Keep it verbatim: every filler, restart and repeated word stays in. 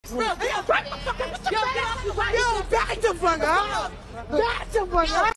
Bro, yo, back the fuck up. Yo, back the fuck up. Back the fuck up.